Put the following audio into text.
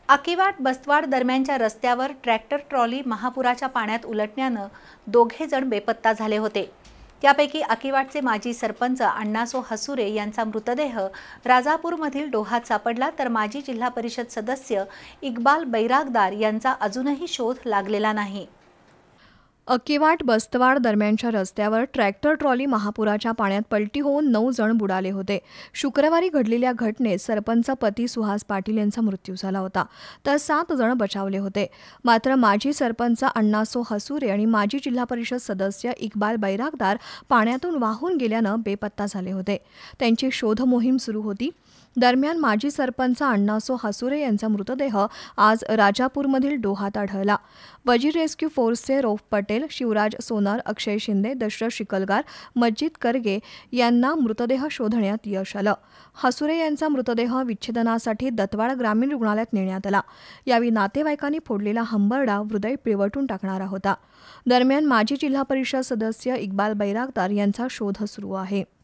आकिवाट बस्तवाड दरम्यानच्या रस्त्यावर tractor trolley महापुराच्या पाण्यात उलटण्यानं दोघे जण बेपत्ता झाले होते। त्यापैकी आकिवाटचे माजी सरपंच अण्णासो हसुरे यांचा मृतदेह राजापूरमधील डोहात सापडला, तर माजी जिल्हा परिषद सदस्य इक्बाल बैरागदार यांचा अजूनही शोध लागलेला नाही। आकिवाट बस्तवाड दरम्यानच्या रस्त्यावर ट्रॅक्टर ट्रॉली महापुराच्या पाण्यात पलटी होऊन 9 जण बुडाले होते। शुक्रवारी घडलेल्या घटनेत सरपंच पती सुहास पाटील यांचा मृत्यू झाला होता, तर 7 जण बचावले होते। मात्र माजी सरपंच अण्णासो हसुरे आणि माजी जिल्हा परिषद सदस्य इक्बाल बैरागदार पाण्यातून वाहून गेल्यानं बेपत्ता झाले होते। त्यांची शोध मोहीम सुरू होती। दरम्यान माजी सरपंच अण्णासो हसुरे यांचा मृतदेह आज राजापूरमधील डोहात आढळला। वजीर रेस्क्यू फोर्सचे रौफ पटेल, शिवराज सोनार, अक्षय शिंदे, दशरथ शिकलगार, मज्जिद करगे यांना मृतदेह शोधण्यात यश आलं। हसुरे यांचा मृतदेह विच्छेदनासाठी दत्तवाड ग्रामीण रुग्णालयात नेण्यात आला। यावेळी नातेवाईकांनी फोडलेला हंबरडा हृदय पिळवटून टाकणारा होता। दरम्यान माजी जिल्हा परिषद सदस्य इक्बाल बैरागदार यांचा शोध सुरू आहे।